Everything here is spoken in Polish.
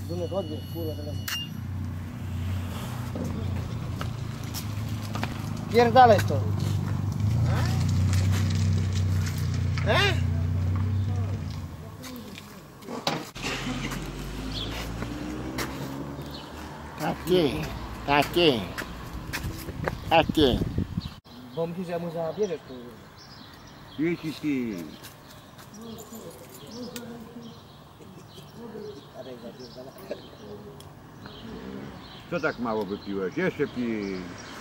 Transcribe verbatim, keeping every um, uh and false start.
Dumne chodzi, kurwa teraz. Pierdalaj to. E? Taki, taki, taki. Bo myślisz, że ja mu zabierzesz tu. Wiecie ty. Co tak mało wypiłeś? Jeszcze pij.